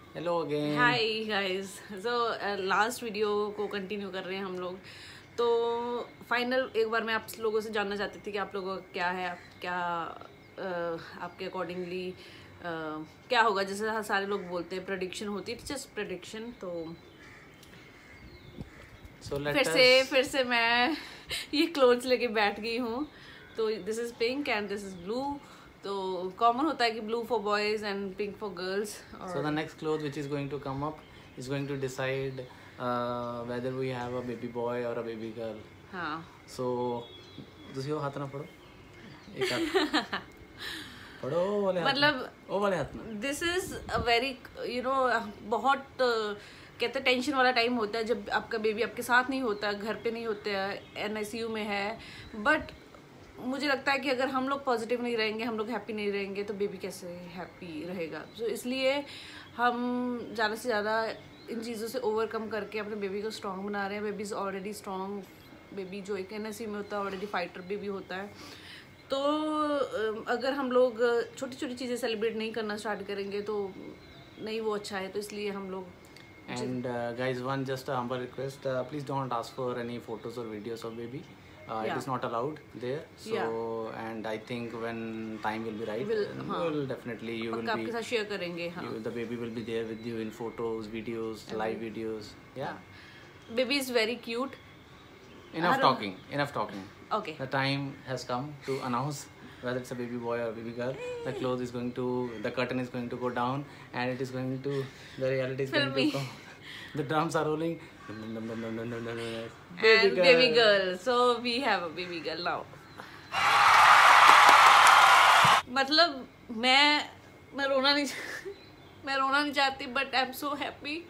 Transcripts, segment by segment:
Hello again. Hi guys. So last video को continue कर रहे हैं हम लोग। तो फाइनल एक बार मैं आप लोगों से जानना चाहती थी कि आप लोगों का क्या है, आपके अकॉर्डिंगली क्या होगा। जैसे सारे लोग बोलते हैं प्रेडिक्शन होती है, जस्ट प्रेडिक्शन। तो फिर से मैं ये क्लोथ्स लेके बैठ गई हूँ। तो this is pink and this is blue. तो कॉमन होता है कि blue for boys and pink for girls. So the next cloth which is going to come up is going to decide whether we have a baby boy or a baby girl. हाँ। So दूसरी वो हाथ ना पढ़ो, एक हाथ पढ़ो, वो वाले हाथ मतलब में, वो वाले हाथ में। दिस इज अ वेरी बहुत कहते टेंशन वाला टाइम होता है जब आपका बेबी आपके साथ नहीं होता, घर पे नहीं होता है, NICU में है। बट मुझे लगता है कि अगर हम लोग पॉजिटिव नहीं रहेंगे, हम लोग हैप्पी नहीं रहेंगे, तो बेबी कैसे हैप्पी रहेगा। तो इसलिए हम ज़्यादा से ज़्यादा इन चीज़ों से ओवरकम करके अपने बेबी को स्ट्रॉन्ग बना रहे हैं। Baby is already strong. Baby जो एक NICU में होता है ऑलरेडी फाइटर बेबी होता है। तो अगर हम लोग छोटी छोटी चीज़ें सेलिब्रेट नहीं करना स्टार्ट करेंगे तो नहीं वो अच्छा है। तो इसलिए हम लोग And guys, one just a humble request, please don't ask for any photos or videos of baby. It is not allowed there. So and I think when time will be right, will definitely you will आपके साथ share करेंगे। हाँ, the baby will be there with you in photos, videos, live videos. Yeah. Baby is very cute. Enough talking. Enough talking. Okay. The time has come to announce whether it's a baby boy or baby girl. The clothes is going to, the curtain is going to go down, and it is going to, the reality is going to come. The drums are rolling. Baby girl. So we have a baby girl now. मतलब मैं रोना नहीं चाहती, but I am so happy.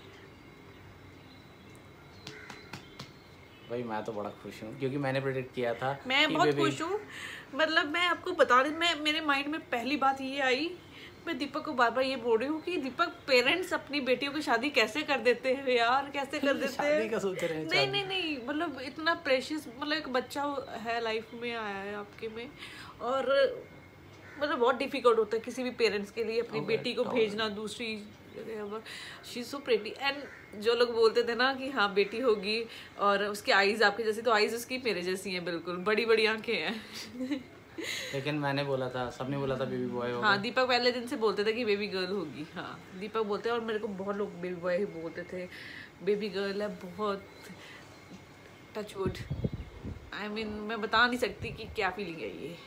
भाई मैं तो बड़ा खुश हूँ क्योंकि मैंने प्रेडिक्ट किया था। मैं बहुत खुश हूँ। मतलब मैं आपको बता रही, मेरे माइंड में पहली बात ये आई, मैं दीपक को बार बार ये बोल रही हूँ कि दीपक, पेरेंट्स अपनी बेटियों की शादी कैसे कर देते हैं यार, कैसे कर देते हैं। शादी का सोच रहे हैं। नहीं, मतलब इतना प्रेशियस, मतलब एक बच्चा है लाइफ में आया है आपके में, और मतलब बहुत डिफिकल्ट होता है किसी भी पेरेंट्स के लिए अपनी बेटी को भेजना दूसरी जगह। She is so pretty. And जो लोग बोलते थे ना कि हाँ बेटी होगी और उसकी आईज आपके जैसी, तो आईज उसकी मेरे जैसी हैं, बिल्कुल बड़ी बड़ी आंखें हैं। लेकिन मैंने बोला था, सबने बोला था बेबी बॉय होगा। हाँ, दीपक पहले दिन से बोलते थे कि बेबी गर्ल होगी। हाँ, दीपक बोलते हैं, और मेरे को बहुत लोग बेबी बॉय ही बोलते थे। बेबी गर्ल है, बहुत टचवुड। आई मीन मैं बता नहीं सकती कि क्या फीलिंग है ये,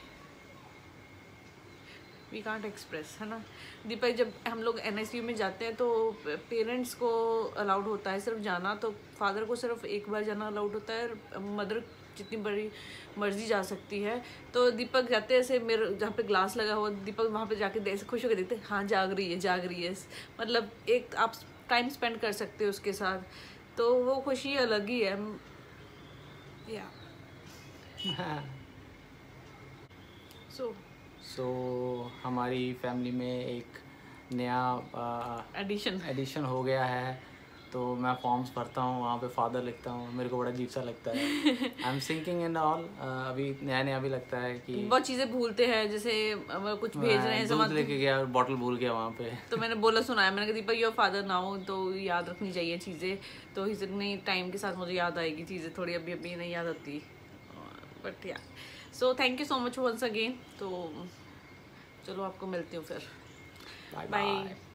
वी कांट एक्सप्रेस, है ना। दीपक, जब हम लोग NICU में जाते हैं तो पेरेंट्स को अलाउड होता है सिर्फ जाना, तो फादर को सिर्फ एक बार जाना अलाउड होता है, मदर जितनी बड़ी मर्जी जा सकती है। तो दीपक जाते ऐसे, मेरे जहाँ पे ग्लास लगा हुआ, दीपक वहाँ पे जाके ऐसे खुश होकर देखते, हाँ जाग रही है। मतलब एक आप टाइम स्पेंड कर सकते हो उसके साथ, तो वो खुशी अलग ही है। या सो हमारी फैमिली में एक नया एडिशन हो गया है। तो मैं फॉर्म्स भरता हूँ, वहाँ पे फादर लिखता हूँ, मेरे को बड़ा अजीब सा लगता है। I am sinking and all. अभी नया भी लगता है कि बहुत चीज़ें भूलते हैं, जैसे कुछ भेज रहे हैं, दूध लेके गया, बॉटल भूल गया वहाँ पे। तो मैंने बोला, सुनाया, मैंने कहा दीपक योर फादर ना हो, तो याद रखनी चाहिए चीज़ें। तो नहीं, टाइम के साथ मुझे याद आएगी चीज़ें, थोड़ी अभी नहीं याद आती, but yeah. So thank you so much once again. तो चलो आपको मिलती हूँ फिर, बाय।